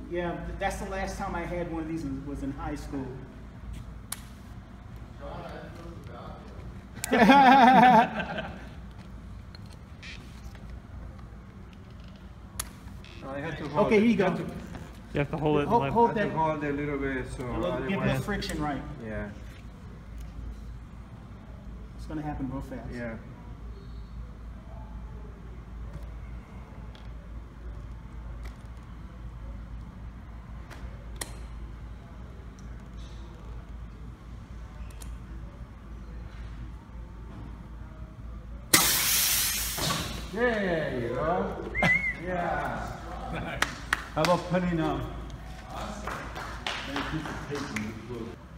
Yeah, that's the last time I had one of these was in high school. I have to hold Okay, here you go. You have to hold it. Hold I that. have to hold it a little bit so Get the friction right. Yeah. It's gonna happen real fast. Yeah. There you go. Yeah. How about putting